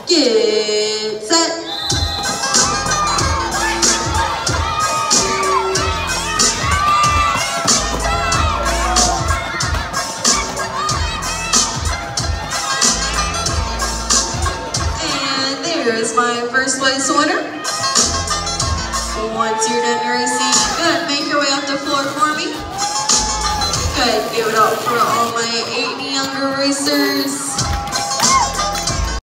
get set. And there's my first place winner. Once you're done racing, go ahead and make your way up the floor for me. Go ahead and give it up for all my 8 and younger racers.